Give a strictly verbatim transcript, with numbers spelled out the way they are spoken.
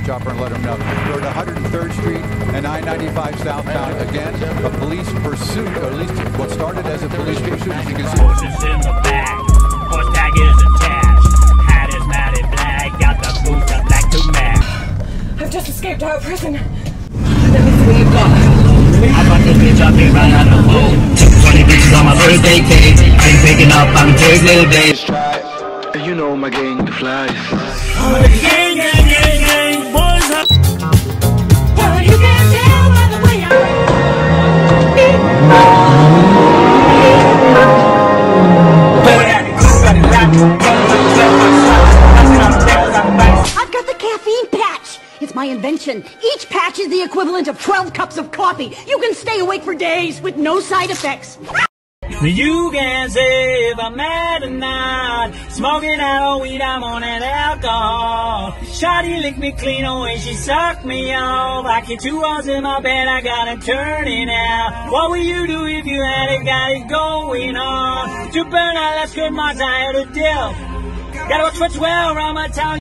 chopper and let them know. We're at one hundred third Street and I ninety-five southbound. Again, a police pursuit, or at least what started as a police pursuit, as you can see. Horses in the back, horse tag is attached. Hat is matted black, got the boots up black to match. I've just escaped out of prison. Let me see what you've got. I fucked this bitch up here right out of the hole. twenty bitches on my birthday cake. Ain't picking up, I'm a jerk little bitch. You know my gang, the flies. I'm a gang, gang, gang, gang, boys up. Well, you can tell by the way I've got the caffeine patch. It's my invention. Each patch is the equivalent of twelve cups of coffee. You can stay awake for days with no side effects. You can say if I'm mad or not. Smoking out weed, I'm on that alcohol. Shawty licked me clean away, she sucked me off. I keep two walls in my bed, I gotta turn it out. What would you do if you had it, got it going on? To burn out, let's good my diet of deal. Gotta watch what's well around my town.